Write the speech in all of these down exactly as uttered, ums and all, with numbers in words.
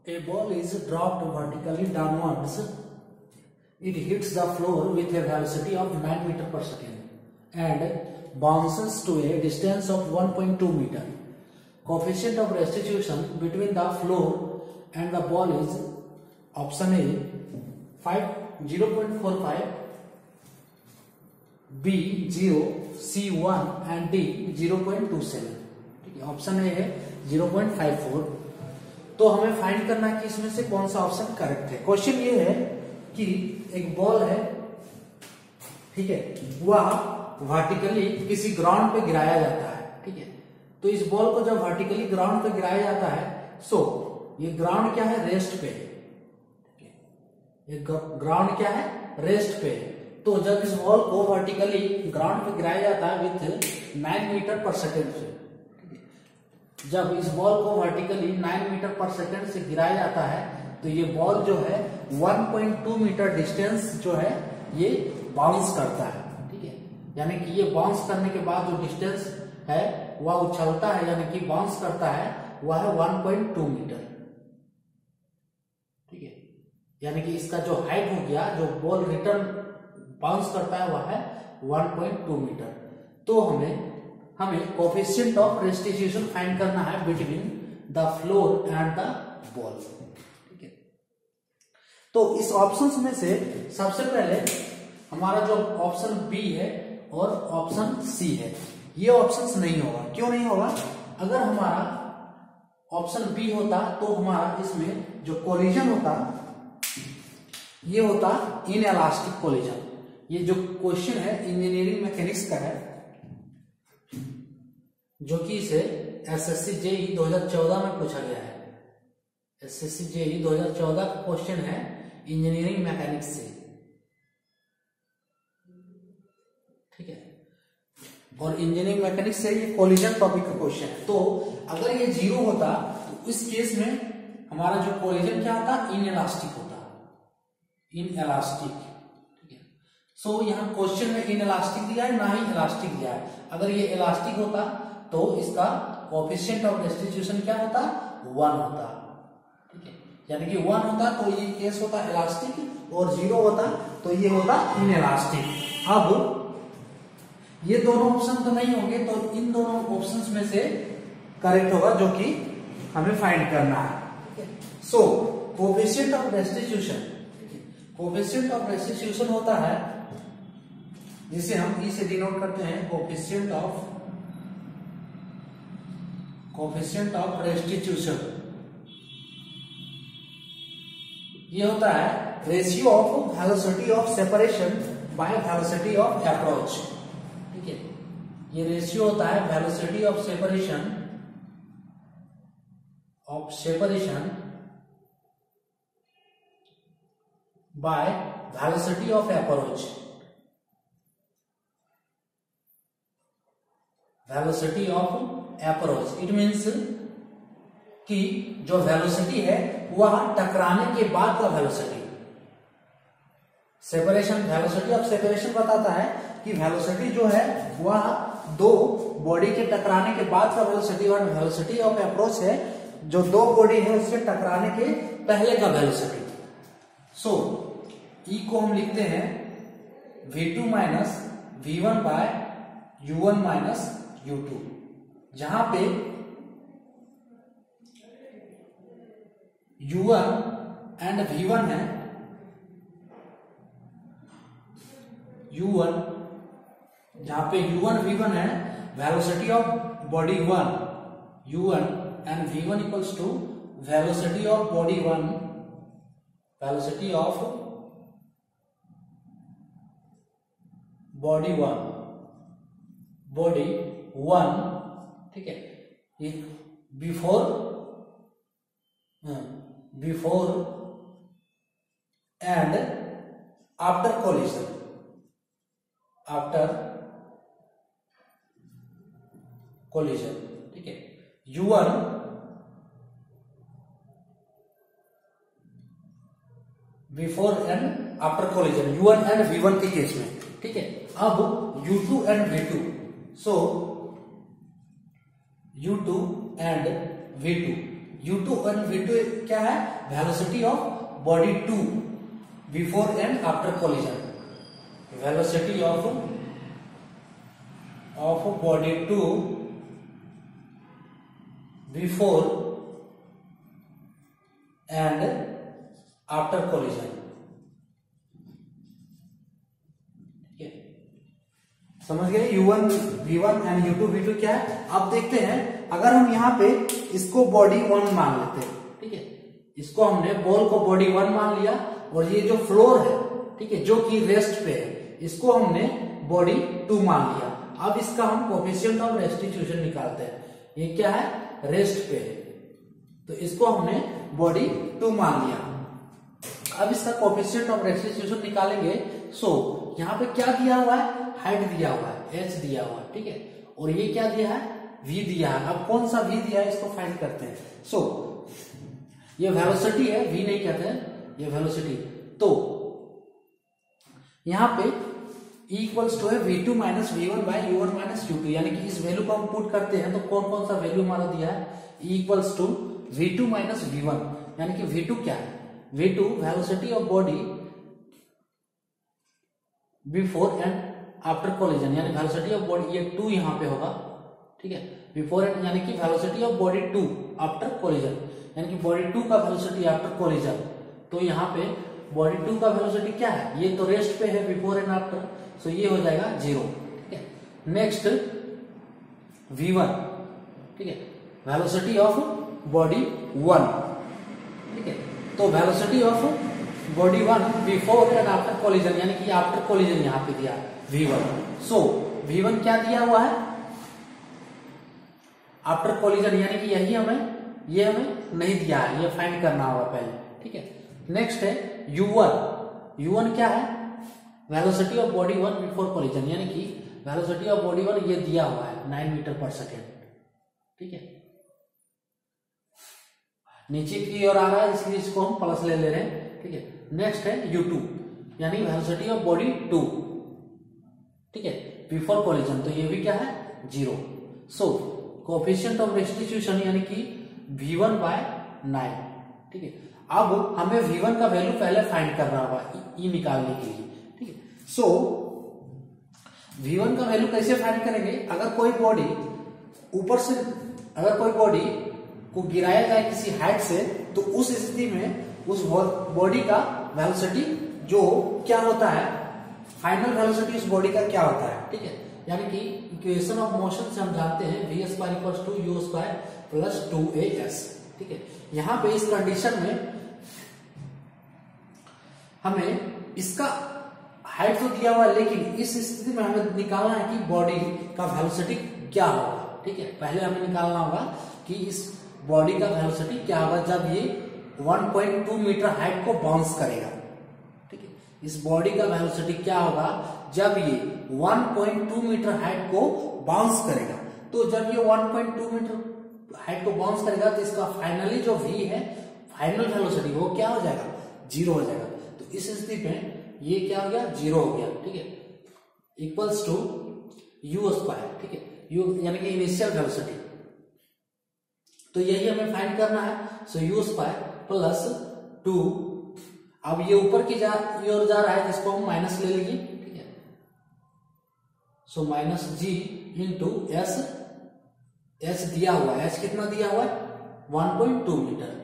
A ball is dropped vertically downwards. It hits the floor with a velocity of nine meters per second and bounces to a distance of one point two meters. Coefficient of restitution between the floor and the ball is option A zero point four five, B zero, C one and D zero point two seven. ठीक है, option ए है zero point five four. तो हमें find करना है कि इसमें से कौन सा ऑप्शन करेक्ट है. क्वेश्चन ये है कि एक बॉल है, ठीक है, वह वर्टिकली किसी ग्राउंड पे गिराया जाता है. ठीक है, तो इस बॉल को जब वर्टिकली ग्राउंड पे गिराया जाता है, सो ये ग्राउंड क्या है, रेस्ट पे है. ठीक है, ये ग्राउंड क्या है, रेस्ट पे है. तो जब इस बॉल को वर्टिकली ग्राउंड पे गिराया जाता है with nine meter per second से, जब इस बॉल को vertically nine meter per second से गिराया जाता है तो ये बॉल जो है one point two meter distance जो है ये बाउंस करता है. ठीक है, यानी कि ये बाउंस करने के बाद जो डिस्टेंस है वह उछलता है, यानी कि बाउंस करता है, वह है one point two मीटर. ठीक है, यानी कि इसका जो हाइट हो गया, जो बॉल रिटर्न बाउंस करता है वह है one point two मीटर. तो हमें हमें कोएफिशिएंट ऑफ रेस्टिट्यूशन फाइंड करना है between the floor and the ball. ठीक है, तो इस ऑप्शंस में से सबसे पहले हमारा जो ऑप्शन बी है और ऑप्शन सी है, ये ऑप्शंस नहीं होगा. क्यों नहीं होगा? अगर हमारा ऑप्शन बी होता तो हमारा इसमें जो कोलिजन होता ये होता इनएलास्टिक कोलिजन. ये जो क्वेश्चन है इंजीनियरिंग मैकेनिक्स का है, जो कि इसे एसएससी जेई दो हज़ार चौदह में पूछा गया है. एसएससी जेई दो हज़ार चौदह का क्वेश्चन है इंजीनियरिंग मैकेनिक्स से. ठीक है, और इंजीनियरिंग मैकेनिक्स से ये कोलिजन टॉपिक का क्वेश्चन है. तो अगर ये जीरो होता तो इस केस में हमारा जो कोलिजन क्या होता, इनएलास्टिक होता, इनएलास्टिक. ठीक है, सो यहाँ क्वेश्चन में इनएलास्टिक दिया है, ना ही इलास्टिक दिया है. अगर ये इलास्टिक होता तो इसका कोएफिशिएंट ऑफ रेस्टिट्यूशन क्या होता, वन होता. ठीक है, यानी कि वन होता तो ये केस होता इलास्टिक, और जीरो होता तो ये होता इनएलास्टिक. अब ये दोनों ऑप्शन तो नहीं होंगे, तो इन दोनों ऑप्शंस में से करेक्ट होगा जो कि हमें फाइंड करना है. So coefficient of restitution, coefficient of restitution होता है जिसे हम ई से डिनोट करते हैं, coefficient of coefficient of restitution. ये होता है ratio of velocity of separation by velocity of approach. ठीक है, ये रेशियो होता है velocity of separation of separation by velocity of approach. Velocity of approach, it means कि जो वेलोसिटी है वह टकराने के बाद का velocity. Separation, velocity of separation बताता है कि वेलोसिटी जो है वह दो बॉडी के टकराने के बाद का वेलोसिटी, और वेलोसिटी ऑफ अप्रोच है जो दो बॉडी है उससे टकराने के पहले का वेलोसिटी. सो ई को हम लिखते हैं V two minus V one by U one minus U two, जहां पे U one and V one है. यू वन, जहां पे यू वन वी वन है, velocity of body one U one and V one equals to velocity of body one, velocity of body one, body one. ठीक है, ये before before and after collision, after collision. ठीक है, U one before and after collision, U one and V one के case में. ठीक है, अब U two and V two. So U two and V two U two and V two क्या है, velocity of body two before and after collision, velocity of of body two before and after collision. समझ गए, U one V one and U two V two क्या है। अब देखते हैं, अगर हम यहाँ पे इसको बॉडी वन मान लेते हैं, ठीक है, इसको हमने बॉल को बॉडी वन मान लिया, और ये जो फ्लोर है, ठीक है, जो कि रेस्ट पे है, इसको हमने बॉडी टू मान लिया। अब इसका हम कोएफिशिएंट ऑफ रेस्टिट्यूशन निकालते हैं, ये क्या है, रेस्ट पे है, तो इसको हमने बॉडी टू मान लिया। अब इसका कोएफिशिएंट ऑफ रेस्टिट्यूशन निकालेंगे। सो यहाँ पे क्या दिया हुआ है, हाइट दिया हुआ है, एच दिया हुआ है, ठीक है, और ये क्या दिया है, v दिया है। अब कौन सा v दिया है, इसको फाइंड करते हैं। सो so, ये वेलोसिटी है, v नहीं कहते हैं, ये वेलोसिटी। तो यहाँ पे इक्वल्स टू है V two minus V one by U one minus U two, यानी कि इस वैल्यू को हम पुट करते हैं तो कौन कौन सा वैल्यू हमारा दिया है, equals to V two minus V one, यानी कि वी टू क्या है, V two velocity of body before and after collision, यानी वेलोसिटी ऑफ बॉडी, ये टू यहाँ पे होगा, ठीक है, बिफोर एंड यानी कि velocity of body two after collision, यानी कि बॉडी टू का वेलोसिटी आफ्टर कोलिजन। तो यहाँ पे बॉडी टू का वेलोसिटी क्या है, ये तो रेस्ट पे है, बिफोर एंड आफ्टर, सो ये हो जाएगा जीरो, ठीक है। नेक्स्ट वी वन, ठीक है, वेलोसिटी ऑफ बॉडी वन, ठीक है, तो velocity of body one before and after collision, यानी कि आफ्टर कोलिजन यहाँ पे दिया V one. So V one क्या दिया हुआ है, आफ्टर कोलिजन, यानी कि यही हमें, ये हमें नहीं दिया है, ये फाइंड करना होगा पहले, ठीक है। नेक्स्ट है यू वन, यू वन क्या है, velocity of body one before collision, यानी कि वेलोसिटी ऑफ बॉडी वन ये दिया हुआ है नाइन मीटर पर सेकेंड, ठीक है, नीचे की ओर आ रहा है, इसलिए इसको हम प्लस ले ले रहे हैं, ठीक है। नेक्स्ट है यू टू, यानी वेलोसिटी ऑफ बॉडी टू, ठीक है, बिफोर कोलिजन, तो ये भी क्या है, zero. So coefficient of restitution यानी कि वी वन बाय नाइन, ठीक है। अब हमें वी वन का वैल्यू पहले फाइंड करना होगा ई निकालने के लिए, ठीक है। सो वी वन का वैल्यू कैसे फाइंड करेंगे, अगर कोई बॉडी ऊपर से, अगर कोई बॉडी को गिराया जाए किसी हाइट से, तो उस स्थिति में उस बॉडी का वेलोसिटी जो क्या होता है, फाइनल वेलोसिटी उस बॉडी का क्या होता है, ठीक है, यानी कि इक्वेशन ऑफ मोशन से हम जानते हैं V square equals to U square plus two A S, ठीक है। यहाँ पे इस कंडीशन में हमें इसका हाइट तो दिया हुआ है, लेकिन इस स्थिति में हमें निकालना है कि बॉडी का वेलोसिटी क्या होगा, ठीक है। पहले हमें निकालना होगा कि इस बॉडी का वेलोसिटी क्या होगा जब ये one point two meter height को बाउंस करेगा, ठीक है। इस बॉडी का वेलोसिटी क्या होगा जब ये one point two meter height को बाउंस करेगा। तो जब ये one point two meter height को बाउंस करेगा तो इसका फाइनली जो v है, फाइनल वेलोसिटी, वो क्या हो जाएगा, जीरो हो जाएगा। तो इस स्थिति में ये क्या हो गया, जीरो हो गया, ठीक है, इक्वल्स टू यू स्क्वायर, ठीक है, यू यानी कि इनिशियल वेलोसिटी। तो यही हमें फाइंड करना है। So U square plus two, अब ये ऊपर की जा ओर जा रहा है, जिसको हम माइनस ले लेंगे, ठीक है। So minus G into S, H दिया हुआ है, एच कितना दिया हुआ है, one point two meter,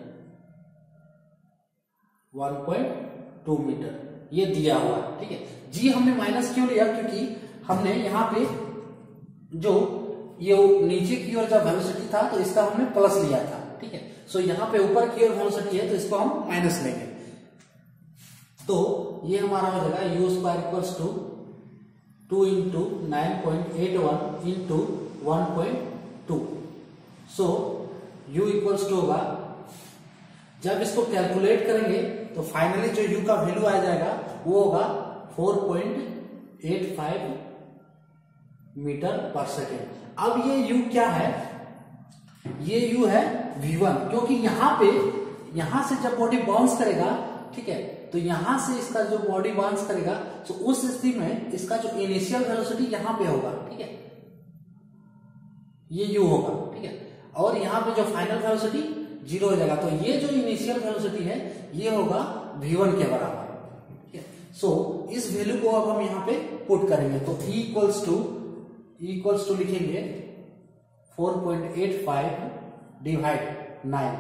one point two meter ये दिया हुआ है, ठीक है। जी हमने माइनस क्यों लिया, क्योंकि हमने यहाँ पे जो ये नीचे की ओर जब वेलोसिटी था तो इसका हमने प्लस लिया था, ठीक है। सो यहाँ पे ऊपर की ओर वेलोसिटी है तो इसको हम माइनस लेंगे, तो ये हमारा हो जाएगा U square equals to two into nine point eight one into one point two. So u equals to होगा, जब इसको कैलकुलेट करेंगे तो फाइनली जो u का वैल्यू आ जाएगा वो होगा four point eight five meter per second. अब ये u क्या है, ये u है वी वन, क्योंकि यहाँ पे यहां से जब बॉडी बाउंस करेगा, ठीक है, तो यहां से इसका जो बॉडी बाउंस करेगा तो उस स्थिति में इसका जो इनिशियल वेलोसिटी यहां पे होगा, ठीक है, ये u होगा, ठीक है, और यहाँ पे जो फाइनल वेलोसिटी जीरो हो जाएगा। तो ये जो इनिशियल वेलोसिटी है ये होगा वी वन के बराबर। सो so, इस वैल्यू को अब हम यहाँ पे पुट करेंगे तो E equals to equals to लिखेंगे four point eight five divide nine,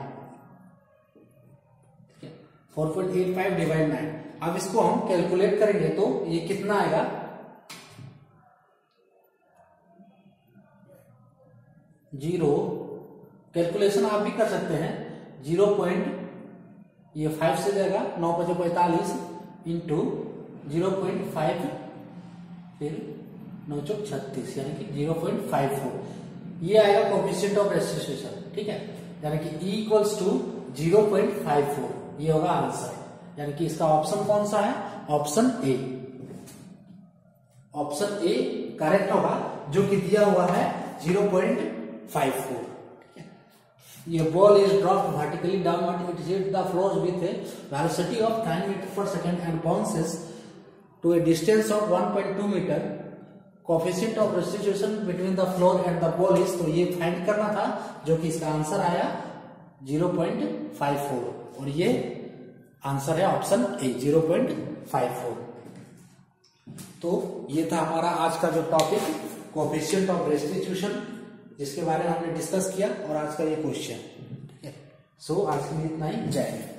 four point eight five divide nine. अब इसको हम कैलकुलेट करेंगे तो ये कितना आएगा, जीरो, कैलकुलेशन आप भी कर सकते हैं, जीरो पॉइंट ये फाइव से जाएगा, नौ पचे पैंतालीस इंटू जीरो पॉइंट फाइव, फिर नौ चौक छत्तीस, यानी कि जीरो पॉइंट फाइव फोर, ये आएगा कोएफिशिएंट ऑफ रेस्टिट्यूशन। ठीक है, यानी कि E equals to zero point five four, ये होगा आंसर। यानी कि इसका ऑप्शन कौन सा है, option A. Option A correct होगा, जो कि दिया हुआ है जीरो पॉइंट फाइव फोर। ये ball is dropped vertically downward, it hit the floor with a velocity of nine meter per second and bounces to a distance of one point two meter, coefficient of restitution between the floor and the ball is, तो ये find करना था, जो कि इसका answer आया zero point five four, और ये आंसर है option A, zero point five four. तो ये था हमारा आज का जो टॉपिक, कोएफिशिएंट ऑफ रेस्टिट्यूशन, जिसके बारे में हमने डिस्कस किया, और आज का ये क्वेश्चन। सो आज के लिए इतना ही, जय हिंद।